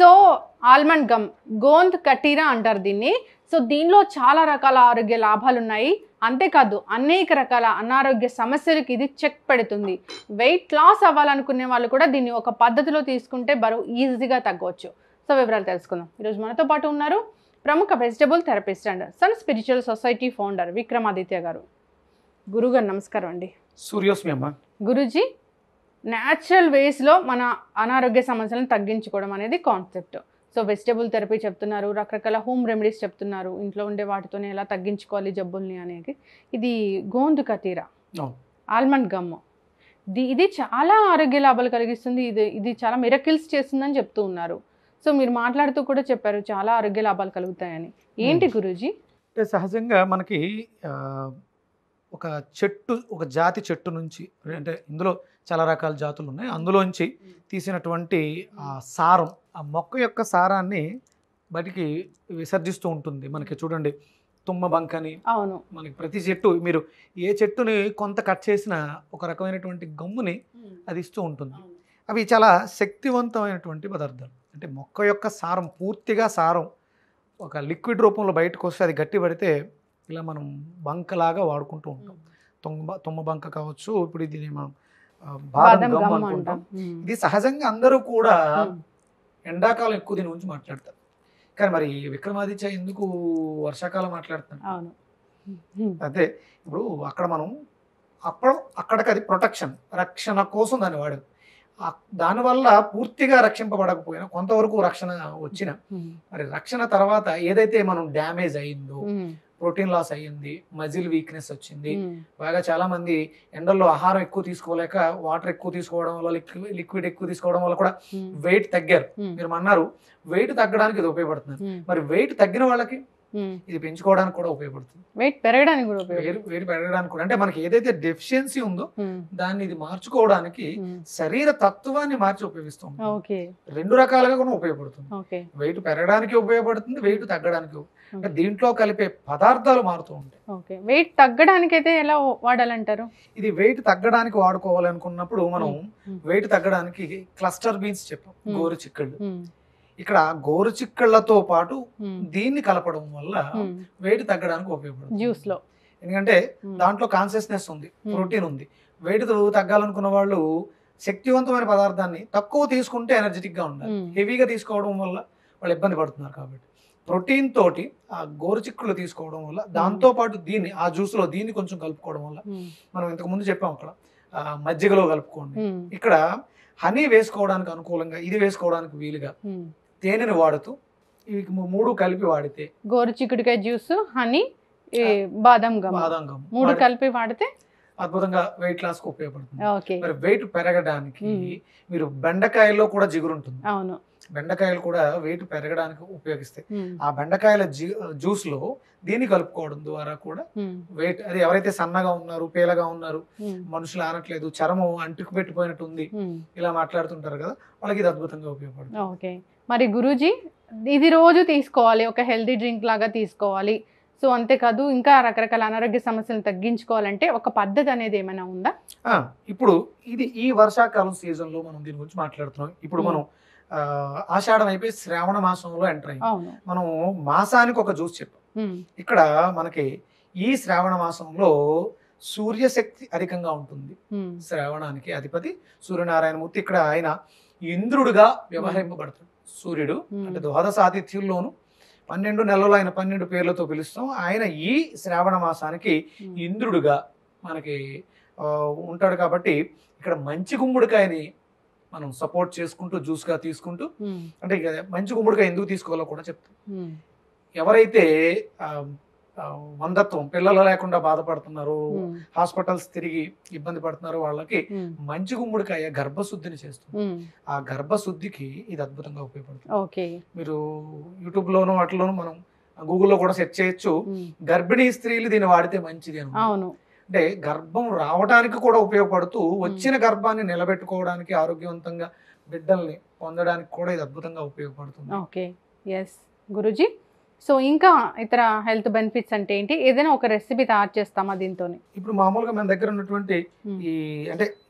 So almond gum, gond katira అంటారు దీన్ని. So దీనిలో చాలా రకాల ఆరోగ్య లాభాలు ఉన్నాయి. అంతేకాదు అనేక రకాల అనారోగ్య సమస్యలకి ఇది చెక్ పెడుతుంది. వెయిట్ లాస్ అవ్వాలనుకునే వాళ్ళు కూడా దీన్ని ఒక పద్ధతిలో తీసుకుంటే బరువు ఈజీగా తగ్గవచ్చు. సో వివరాలు తెలుసుకుందాం. ఈరోజు మనతో పాటు ఉన్నారు ప్రముఖ vegetable therapist and Sun spiritual society founder Vikramaditya garu. గురుగారు నమస్కారం అండి. సూర్యోస్మి అమ్మ. గురుజీ, న్యాచురల్ వేస్లో మన అనారోగ్య సమస్యలను తగ్గించుకోవడం అనేది కాన్సెప్ట్. సో వెజిటబుల్ థెరపీ చెప్తున్నారు, రకరకాల హోమ్ రెమెడీస్ చెప్తున్నారు, ఇంట్లో ఉండే వాటితోనే ఎలా తగ్గించుకోవాలి జబ్బుల్ని అనేది. ఇది గోంద్ కతీరా, ఆల్మండ్ గమ్, ఇది చాలా ఆరోగ్య లాభాలు కలిగిస్తుంది. ఇది చాలా మిరకిల్స్ చేస్తుందని చెప్తూ ఉన్నారు. సో మీరు మాట్లాడుతూ కూడా చెప్పారు చాలా ఆరోగ్య లాభాలు కలుగుతాయని. ఏంటి గురూజీ? అంటే సహజంగా మనకి ఒక చెట్టు, ఒక జాతి చెట్టు నుంచి, అంటే ఇందులో చాలా రకాల జాతులు ఉన్నాయి, అందులోంచి తీసినటువంటి సారం, ఆ మొక్క యొక్క సారాన్ని బయటికి విసర్జిస్తూ ఉంటుంది. మనకి చూడండి తుమ్మ బంకని, అవును, మనకి ప్రతి చెట్టు, మీరు ఏ చెట్టుని కొంత కట్ చేసినా ఒక రకమైనటువంటి గమ్ముని అది ఇస్తూ ఉంటుంది. అవి చాలా శక్తివంతమైనటువంటి పదార్థాలు. అంటే మొక్క యొక్క సారం, పూర్తిగా సారం ఒక లిక్విడ్ రూపంలో బయటకు వస్తే అది గట్టి పడితే ఇలా మనం బంకలాగా వాడుకుంటూ ఉంటాం. తుమ్మ బంక కావచ్చు, ఇప్పుడు ఇది మనం బాదం గమ్ అనుకుంటాం. ఇది సహజంగా అందరూ కూడా ఎండాకాలం ఎక్కువ దీని గురించి మాట్లాడతారు. కానీ మరి విక్రమాదిత్య ఎందుకు వర్షాకాలం మాట్లాడుతాను? అదే ఇప్పుడు అక్కడ మనం అక్కడికి అది ప్రొటెక్షన్, రక్షణ కోసం దాన్ని వాడదు. దానివల్ల పూర్తిగా రక్షింపబడకపోయినా కొంతవరకు రక్షణ వచ్చిన, మరి రక్షణ తర్వాత ఏదైతే మనం డ్యామేజ్ అయ్యిందో, ప్రోటీన్ లాస్ అయ్యింది, మజిల్ వీక్నెస్ వచ్చింది, బాగా చాలా మంది ఎండల్లో ఆహారం ఎక్కువ తీసుకోలేక వాటర్ ఎక్కువ తీసుకోవడం వల్ల, లిక్విడ్ ఎక్కువ తీసుకోవడం వల్ల కూడా వెయిట్ తగ్గారు. మీరు అన్నారు వెయిట్ తగ్గడానికి ఇది ఉపయోగపడుతుంది. మరి వెయిట్ తగ్గిన వాళ్ళకి ఇది పెంచుకోవడానికి కూడా ఉపయోగపడుతుంది, వెయిట్ పెరగడానికి కూడా. అంటే మనకి ఏదైతే డెఫిషియన్సీ ఉందో దాన్ని ఇది మార్చుకోవడానికి శరీర తత్వాన్ని మార్చి ఉపయోగిస్తాం. రెండు రకాలుగా కూడా ఉపయోగపడుతుంది. వెయిట్ పెరగడానికి ఉపయోగపడుతుంది, వెయిట్ తగ్గడానికి. దీంట్లో కలిపే పదార్థాలు మారుతూ ఉంటాయి. వెయిట్ తగ్గడానికి అయితే ఎలా వాడాలంటారు? ఇది వెయిట్ తగ్గడానికి వాడుకోవాలనుకున్నప్పుడు మనం వెయిట్ తగ్గడానికి క్లస్టర్ బీన్స్ చెప్పాం, గోరు చిక్కుళ్ళు. ఇక్కడ గోరు చిక్కళ్లతో పాటు దీన్ని కలపడం వల్ల వెయిట్ తగ్గడానికి ఉపయోగపడుతుంది జ్యూస్ లో. ఎందుకంటే దాంట్లో కాన్షియస్నెస్ ఉంది, ప్రోటీన్ ఉంది. వెయిట్ తగ్గాలనుకున్న వాళ్ళు శక్తివంతమైన పదార్థాన్ని తక్కువ తీసుకుంటే ఎనర్జెటిక్ గా ఉండాలి. హెవీగా తీసుకోవడం వల్ల వాళ్ళు ఇబ్బంది పడుతున్నారు. కాబట్టి ప్రోటీన్ తోటి ఆ గోరు చిక్కులు తీసుకోవడం వల్ల, దాంతో పాటు దీన్ని ఆ జ్యూస్ లో దీన్ని కొంచెం కలుపుకోవడం వల్ల, మనం ఇంతకు ముందు చెప్పాం అక్కడ మజ్జిగలో కలుపుకోండి, ఇక్కడ హనీ వేసుకోవడానికి అనుకూలంగా, ఇది వేసుకోవడానికి వీలుగా తేనెను వాడుతూ ఇవి మూడు కలిపి వాడితే, గోరు చిక్కుడుకాయ జ్యూస్, హనీ, బాదం గమ్ మూడు కలిపి వాడితే అద్భుతంగా వెయిట్ లాస్ కు ఉపయోగపడుతుంది. మరి వెయిట్ పెరగడానికి మీరు బెండకాయల్లో కూడా జిగురు ఉంటుంది. అవును, బెండకాయలు కూడా వెయిట్ పెరగడానికి ఉపయోగిస్తాయి. ఆ బెండకాయల జ్యూస్ లో దీన్ని కలుపుకోవడం ద్వారా కూడా వెయిట్, అది ఎవరైతే సన్నగా ఉన్నారు, పేలగా ఉన్నారు, మనుషులు ఆనట్లేదు, చర్మం అంటుకు పెట్టిపోయినట్టు ఉంది, ఇలా మాట్లాడుతుంటారు కదా, వాళ్ళకి ఇది అద్భుతంగా ఉపయోగపడుతుంది. ఓకే, మరి గురూజీ ఇది రోజు తీసుకోవాలి, ఒక హెల్తీ డ్రింక్ లాగా తీసుకోవాలి. సో అంతేకాదు ఇంకా రకరకాల అనారోగ్య సమస్యలను తగ్గించుకోవాలంటే ఒక పద్ధతి అనేది ఏమైనా ఉందా? ఇప్పుడు ఇది ఈ వర్షాకాలం సీజన్ లో మనం దీని గురించి మాట్లాడుతున్నాం. ఇప్పుడు మనం ఆషాఢం అయిపోయి శ్రావణ మాసంలో ఎంటర్ అయింది. మనం మాసానికి ఒక జ్యూస్ చెప్పాం. ఇక్కడ మనకి ఈ శ్రావణ మాసంలో సూర్యశక్తి అధికంగా ఉంటుంది. శ్రావణానికి అధిపతి సూర్యనారాయణమూర్తి. ఇక్కడ ఆయన ఇంద్రుడుగా వ్యవహరింపబడతాడు. సూర్యుడు అంటే ద్వాదశ ఆతిథ్యుల్లోను 12 నెలలు ఆయన 12 పేర్లతో పిలుస్తాం. ఆయన ఈ శ్రావణ మాసానికి ఇంద్రుడుగా మనకి ఉంటాడు. కాబట్టి ఇక్కడ మంచి గుమ్మడికాయని మనం సపోర్ట్ చేసుకుంటూ జ్యూస్ గా తీసుకుంటూ, అంటే మంచి గుమ్మడికాయ ఎందుకు తీసుకోవాలో కూడా చెప్తాం. ఎవరైతే వందత్వం, పిల్లలు లేకుండా బాధపడుతున్నారు, హాస్పిటల్స్ తిరిగి ఇబ్బంది పడుతున్నారు, వాళ్ళకి మంచి గుమ్మడికాయ గర్భశుద్ధిని చేస్తుంది. ఆ గర్భశుద్ధికి ఇది అద్భుతంగా ఉపయోగపడుతుంది. మీరు యూట్యూబ్ లోను వాటిలోను మనం గూగుల్లో కూడా సెర్చ్ చేయొచ్చు, గర్భిణీ స్త్రీలు దీన్ని వాడితే మంచిది అని. అంటే గర్భం రావడానికి కూడా ఉపయోగపడుతూ, వచ్చిన గర్భాన్ని నిలబెట్టుకోవడానికి, ఆరోగ్యవంతంగా బిడ్డల్ని పొందడానికి కూడా ఇది అద్భుతంగా ఉపయోగపడుతుంది. Okay, yes Guruji. సో ఇంకా ఇతర హెల్త్ బెనిఫిట్స్ అంటే ఏంటి? ఏదైనా ఒక రెసిపీ తయారు చేస్తామా దీంతో? ఇప్పుడు మామూలుగా మన దగ్గర ఉన్నటువంటి ఈ అంటే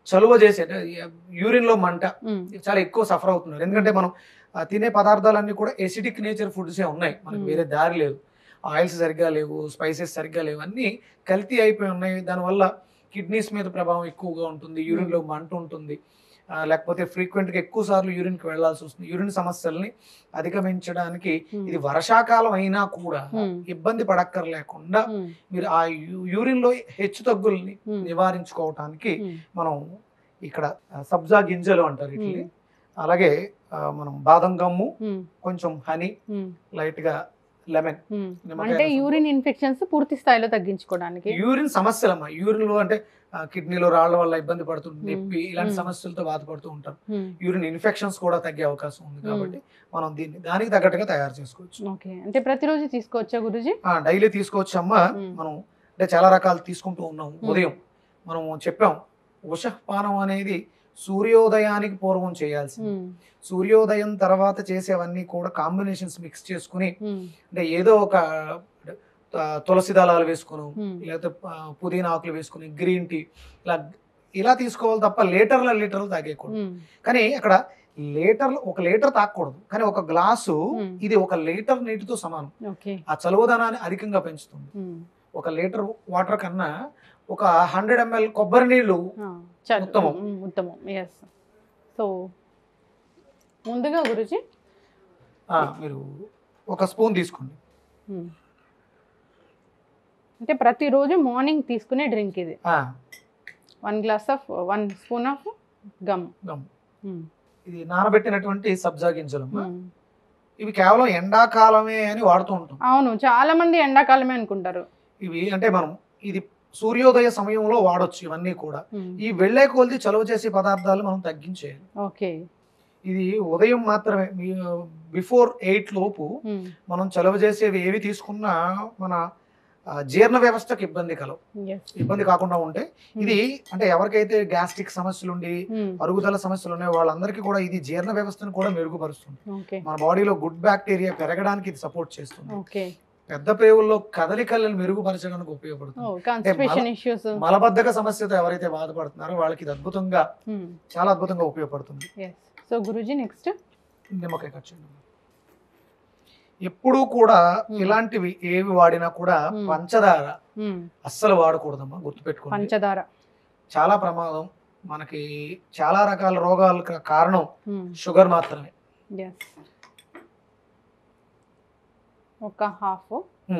చలువ చేసే యూరిన్ లో మంట చాలా ఎక్కువ సఫర్ అవుతున్నారు. ఎందుకంటే మనం తినే పదార్థాలన్నీ కూడా ఎసిడిక్ నేచర్ ఫుడ్సే ఉన్నాయి, మనకి వేరే దారి లేదు. ఆయిల్స్ సరిగ్గా లేవు, స్పైసెస్ సరిగ్గా లేవు, అన్నీ కల్తీ అయిపోయి ఉన్నాయి. దానివల్ల కిడ్నీస్ మీద ప్రభావం ఎక్కువగా ఉంటుంది, యూరిన్లో మంట ఉంటుంది, లేకపోతే ఫ్రీక్వెంట్గా ఎక్కువ సార్లు యూరిన్కి వెళ్లాల్సి వస్తుంది. యూరిన్ సమస్యల్ని అధిగమించడానికి ఇది వర్షాకాలం అయినా కూడా ఇబ్బంది పడక్కర్లేకుండా మీరు ఆ యూరిన్లో హెచ్చు తగ్గుల్ని నివారించుకోవటానికి మనం ఇక్కడ సబ్జా గింజలు అంటారు వీటిని, అలాగే మనం బాదం గమ్ము, కొంచెం హనీ, లైట్ గా లెమన్, అంటే యూరిన్ ఇన్ఫెక్షన్స్ పూర్తి స్థాయిలో తగ్గించుకోవడానికి. యూరిన్ సమస్యలమ్మా, యూరిన్ లో అంటే కిడ్నీలో రాళ్ల వల్ల ఇబ్బంది పడుతుంది, నొప్పి, ఇలాంటి సమస్యలతో బాధపడుతూ ఉంటారు. యూరిన్ ఇన్ఫెక్షన్స్ కూడా తగ్గే అవకాశం ఉంది కాబట్టి మనం దీన్ని దానికి తగ్గట్టుగా తయారు చేసుకోవచ్చు. ఓకే, అంటే ప్రతిరోజు తీసుకోవచ్చా గురూజీ? డైలీ తీసుకోవచ్చు అమ్మా. మనం అంటే చాలా రకాలు తీసుకుంటూ ఉన్నాం. ఉదయం మనం చెప్పాం ఉషఃపానం అనేది సూర్యోదయానికి పూర్వం చేయాల్సింది. సూర్యోదయం తర్వాత చేసేవన్నీ కూడా కాంబినేషన్స్ మిక్స్ చేసుకుని, అంటే ఏదో ఒక తులసి దళాలు వేసుకుని, లేకపోతే పుదీనా ఆకులు వేసుకుని, గ్రీన్ టీ, ఇలా తీసుకోవాలి తప్ప లీటర్లు తాగేయకూడదు. కానీ అక్కడ ఒక లీటర్ తాగకూడదు, కానీ ఒక గ్లాసు ఇది 1 లీటర్ నీటితో సమానం. ఆ చలువదనాన్ని అధికంగా పెంచుతుంది. 1 లీటర్ వాటర్ కన్నా ఒక 100 ml కొబ్బరి నీళ్లు ఉత్తమం. సో ముందుగా గురుజీ మీరు 1 స్పూన్ తీసుకోండి. అంటే ప్రతిరోజు మార్నింగ్ తీసుకునే డ్రింక్ ఇది. 1 స్పూన్ ఆఫ్ గమ్. ఇది నానబెట్టినటువంటి సబ్జా గింజలు. ఇవి కేవలం ఎండాకాలమే అని వాడుతూ ఉంటాం. అవును, చాలా మంది ఎండాకాలమే అనుకుంటారు. ఇవి అంటే మనం ఇది సూర్యోదయ సమయంలో వాడొచ్చు. ఇవన్నీ కూడా ఈ వెళ్లే కొలది చలువ చేసే పదార్థాలు మనం తగ్గించేయాలి. ఓకే, ఇది ఉదయం మాత్రమే. బిఫోర్ 8 లోపు మనం చలువ చేసేవి ఏవి తీసుకున్నా మన జీర్ణ వ్యవస్థకు ఇబ్బంది కాకుండా ఉంటే, ఇది అంటే ఎవరికైతే గ్యాస్ట్రిక్ సమస్యలు ఉండి అరుగుదల సమస్యలు ఉన్నాయో వాళ్ళందరికీ కూడా ఇది జీర్ణ వ్యవస్థను కూడా మెరుగుపరుస్తుంది. మన బాడీలో గుడ్ బ్యాక్టీరియా పెరగడానికి ఇది సపోర్ట్ చేస్తుంది. పెద్ద పేగుల్లో కదలికలను మెరుగుపరచడానికి ఉపయోగపడుతుంది. మలబద్ధక సమస్యతో ఎవరైతే బాధపడుతున్నారో వాళ్ళకి ఇది చాలా అద్భుతంగా ఉపయోగపడుతుంది. సో గురూజీ నెక్స్ట్ నిమ్మకాయ కట్ చేయండి. ఎప్పుడూ కూడా ఇలాంటివి ఏవి వాడినా కూడా పంచదార అస్సలు వాడకూడదమ్మా, గుర్తుపెట్టుకోండి. పంచదార చాలా ప్రమాదం. మనకి చాలా రకాల రోగాలకు కారణం షుగర్ మాత్రమే. ఒక హాఫ్.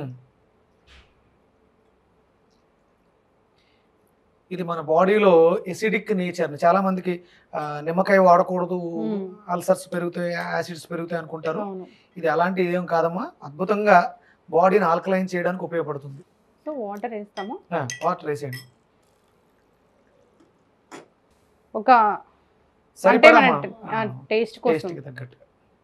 ఇది మన బాడీలో ఎసిడిక్ నేచర్. చాలా మందికి నిమ్మకాయ వాడకూడదు, అల్సర్స్ పెరుగుతాయి, యాసిడ్స్ పెరుగుతాయి అనుకుంటారు. ఇది అలాంటి ఏం కాదమ్మా, అద్భుతంగా బాడీని ఆల్కలైన్ చేయడానికి ఉపయోగపడుతుంది. సో వాటర్ వేస్తాము. వాటర్ వేసేయండి. ఒక టేస్ట్ కోసం తగ్గట్టు.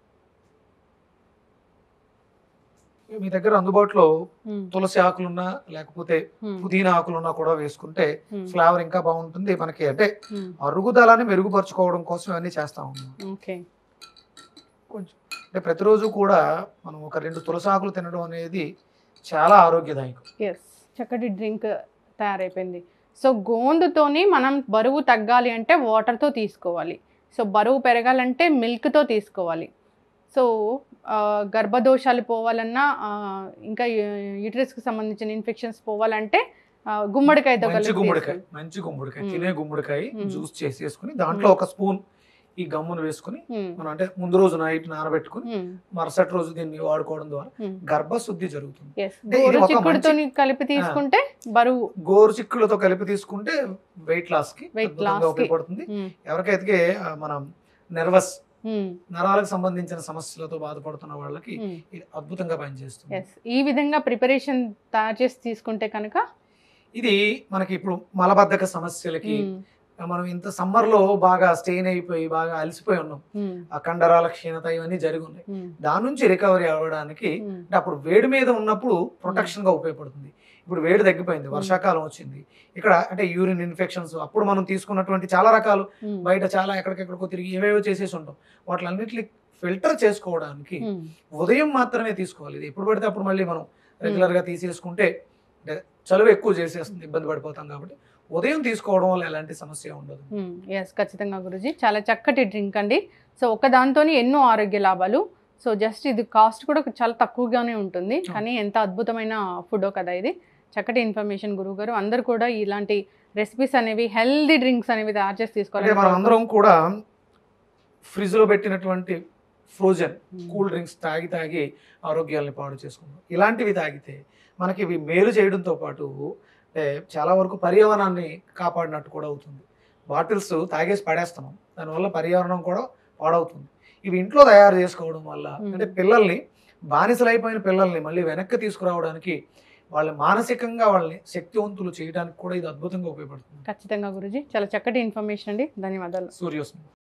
మీ దగ్గర అందుబాటులో తులసి ఆకులున్నా లేకపోతే పుదీనా ఆకులున్నా కూడా వేసుకుంటే ఫ్లేవర్ ఇంకా బాగుంటుంది. మనకి అంటే అరుగుదలని మెరుగుపరచుకోవడం కోసం ఇవన్నీ చేస్తా ఉన్నాం. కొంచెం అంటే ప్రతిరోజు కూడా మనం ఒక 2 తులసి ఆకులు తినడం అనేది చాలా ఆరోగ్యదాయకం. చక్కటి డ్రింక్ తయారైపోయింది. సో గోందుతోని మనం బరువు తగ్గాలి అంటే వాటర్తో తీసుకోవాలి. సో బరువు పెరగాలంటే మిల్క్తో తీసుకోవాలి. సో గర్భదోషాలు పోవాలన్నా, ఇంకా యూట్రస్కి సంబంధించిన ఇన్ఫెక్షన్స్ పోవాలంటే గుమ్మడికాయతో మంచి గుమ్మడికాయ తినే గుమ్మడికాయ జ్యూస్ చేసేసుకుని దాంట్లో 1 స్పూన్ ఈ గమ్మును వేసుకుని మనం అంటే ముందు రోజు నైట్ నానబెట్టుకుని మరుసటి రోజు దీన్ని వాడుకోవడం ద్వారా గర్భశుద్ధి జరుగుతుంది. కలిపి తీసుకుంటే బరువు, గోరుచిక్కులతో కలిపి తీసుకుంటే వెయిట్ లాస్ కి ఉపయోగపడుతుంది. ఎవరికైతే మనం నరాలకు సంబంధించిన సమస్యలతో బాధపడుతున్న వాళ్ళకి అద్భుతంగా పనిచేస్తుంది. ఈ విధంగా ప్రిపరేషన్ తయారు చేసి తీసుకుంటే కనుక ఇది మనకి ఇప్పుడు మలబద్ధక సమస్యలకి, మనం ఇంత సమ్మర్ లో బాగా స్టెయిన్ అయిపోయి బాగా అలసిపోయి ఉన్నాం, ఆ కండరాల క్షీణత ఇవన్నీ జరిగి ఉన్నాయి. దాని నుంచి రికవరీ అవ్వడానికి అంటే అప్పుడు వేడి మీద ఉన్నప్పుడు ప్రొటెక్షన్ గా ఉపయోగపడుతుంది. ఇప్పుడు వేడి తగ్గిపోయింది, వర్షాకాలం వచ్చింది, ఇక్కడ అంటే యూరిన్ ఇన్ఫెక్షన్స్, అప్పుడు మనం తీసుకున్నటువంటి చాలా రకాలు బయట చాలా ఎక్కడికెక్కడికో తిరిగి ఏవేవో చేసేసి ఉంటాం. వాటిలన్నిటిని ఫిల్టర్ చేసుకోవడానికి ఉదయం మాత్రమే తీసుకోవాలి. ఇది ఎప్పుడు పడితే అప్పుడు మళ్ళీ మనం రెగ్యులర్ గా తీసేసుకుంటే చలువ ఎక్కువ చేసేస్తుంది, ఇబ్బంది పడిపోతాం. కాబట్టి ఉదయం తీసుకోవడం వల్ల ఎలాంటి సమస్య ఉండదు. ఎస్, ఖచ్చితంగా గురూజీ, చాలా చక్కటి డ్రింక్ అండి. సో ఒక దాంతోనే ఎన్నో ఆరోగ్య లాభాలు. సో జస్ట్ ఇది కాస్ట్ కూడా చాలా తక్కువగానే ఉంటుంది, కానీ ఎంత అద్భుతమైన ఫుడో కదా ఇది. చక్కటి ఇన్ఫర్మేషన్ గురువు గారు. అందరు కూడా ఇలాంటి రెసిపీస్ అనేవి, హెల్దీ డ్రింక్స్ అనేవి తయారు చేసి తీసుకోవాలి. మనం అందరం కూడా ఫ్రిడ్జ్లో పెట్టినటువంటి ఫ్రోజన్ కూల్ డ్రింక్స్ తాగి ఆరోగ్యాలని పాడు చేసుకుంటాం. ఇలాంటివి తాగితే మనకి ఇవి మేలు చేయడంతో పాటు చాలా వరకు పర్యావరణాన్ని కాపాడినట్టు కూడా అవుతుంది. బాటిల్స్ తాగేసి పడేస్తున్నాం, దానివల్ల పర్యావరణం కూడా పాడవుతుంది. ఇవి ఇంట్లో తయారు చేసుకోవడం వల్ల అంటే పిల్లల్ని, బానిసలైపోయిన పిల్లల్ని మళ్ళీ వెనక్కి తీసుకురావడానికి, వాళ్ళ మానసికంగా వాళ్ళని శక్తివంతులు చేయడానికి కూడా ఇది అద్భుతంగా ఉపయోగపడుతుంది. ఖచ్చితంగా గురూజీ, చాలా చక్కటి ఇన్ఫర్మేషన్ అండి. ధన్యవాదాలు. సూర్యోస్మి.